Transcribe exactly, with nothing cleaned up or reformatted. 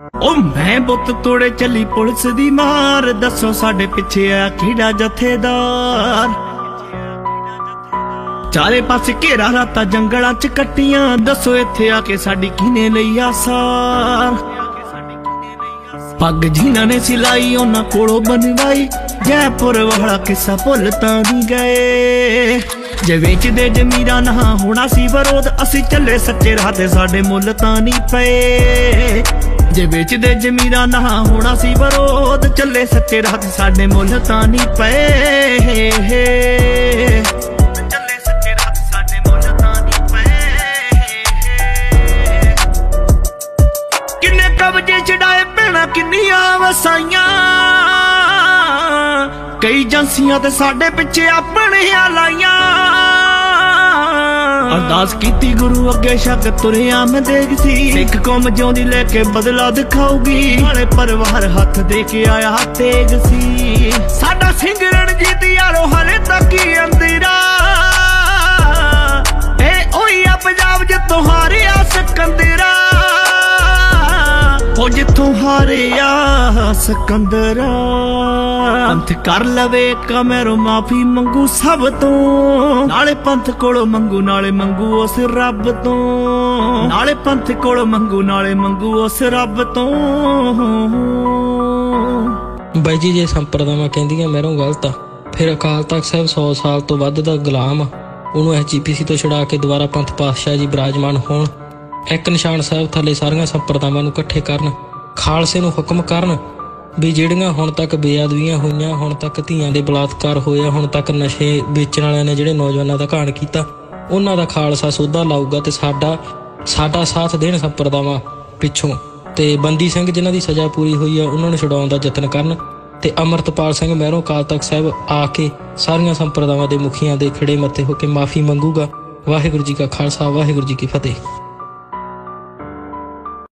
ओ मैं बुत तोड़े चली पुलिस दी मार, दसो साडे पिछे आ किहड़ा जथेदार। चारे पासे घेरा राता जंगलां च कट्टियां, दसो इत्थे आके साडी किने लई आसार। पग जिन्हां ने सिलाई उन्हां कोलों बनवाई, जयपुर वाला किस्सा भुल तां नहीं गए। जे वेचदे जमीरां ना होना सी विरोध, असी चले सच्चे राह ते साडे मुल तां नहीं पे। जे बेचदे जमीरां ना होना सी विरोध, चले सच्चे राह ते साडे मुल तां नहीं पे। चले सच्चे राह ते साडे मुल तां नहीं पे। किन्ने कब्जे छड़ाए भैणां किन्नियां वसाइयां, कई एजेंसियां ते साडे पिछे अपने लाइयां। अरदास कीती गुरु अगे शक तुरिया मैं देख सी, सिख कौम जिउंदी लेके बदला दिखाऊगी। नाले परिवार हथ दे के आया तेग सी, साडा सिंह रणजीत यारो हले तक ही अंदरा। ए ओही आ पंजाब जित्थों हारिया सिकंदरा, ओ जित्थों हारिया सिकंदरा। पंथ कर लवे कमेरो माफी मंगू सब तो, नाले पंथ कोलों मंगू नाले मंगू उस रब तो। नाले पंथ कोलों मंगू नाले मंगू उस रब तो। बाई जी जे संप्रदावां कहंदियां मैरों गलत आ, फिर अकाल तख्त साहिब सौ साल तो वध दा गुलाम आ, उहनूं एस जी पी सी तो छुड़ा के दुबारा पंथ पातशाह जी विराजमान होण, एक निशान साहिब थले सारियां संप्रदावां नूं इकट्ठे करन, खालसे नूं हुक्म करन भी ਜਿਹੜੀਆਂ ਹੁਣ तक ਬੇਅਦਬੀਆਂ ਹੋਈਆਂ, ਹੁਣ तक ਧੀਆਂ ਦੇ ਬਲਾਤਕਾਰ ਹੋਇਆ, ਹੁਣ तक ਨਸ਼ੇ ਵੇਚਣ ਵਾਲਿਆਂ ਨੇ ਜਿਹੜੇ ਨੌਜਵਾਨਾਂ ਦਾ ਘਾਣ ਕੀਤਾ, ਉਹਨਾਂ ਦਾ ਖਾਲਸਾ ਸੋਧਾ ਲਾਊਗਾ ਤੇ ਸਾਡਾ ਸਾਡਾ ਸਾਥ ਦੇਣ ਸੰਪਰਦਾਵਾਂ ਪਿੱਛੋਂ। ਤੇ ਬੰਦੀ ਸਿੰਘ ਜਿਨ੍ਹਾਂ ਦੀ ਸਜ਼ਾ ਪੂਰੀ ਹੋਈ ਆ ਉਹਨਾਂ ਨੂੰ ਛੁਡਾਉਣ ਦਾ ਯਤਨ ਕਰਨ, ਤੇ ਅਮਰਤਪਾਲ ਸਿੰਘ ਮਹਿਰੋਂ ਅਕਾਲ ਤਖਤ ਸਾਹਿਬ ਆ ਕੇ ਸਾਰੀਆਂ ਸੰਪਰਦਾਵਾਂ ਦੇ ਮੁਖੀਆਂ ਦੇ ਖਿੜੇ ਮੱਥੇ ਹੋ ਕੇ ਮਾਫੀ ਮੰਗੂਗਾ। ਵਾਹਿਗੁਰੂ ਜੀ ਕਾ ਖਾਲਸਾ, ਵਾਹਿਗੁਰੂ ਜੀ ਕੀ ਫਤਿਹ।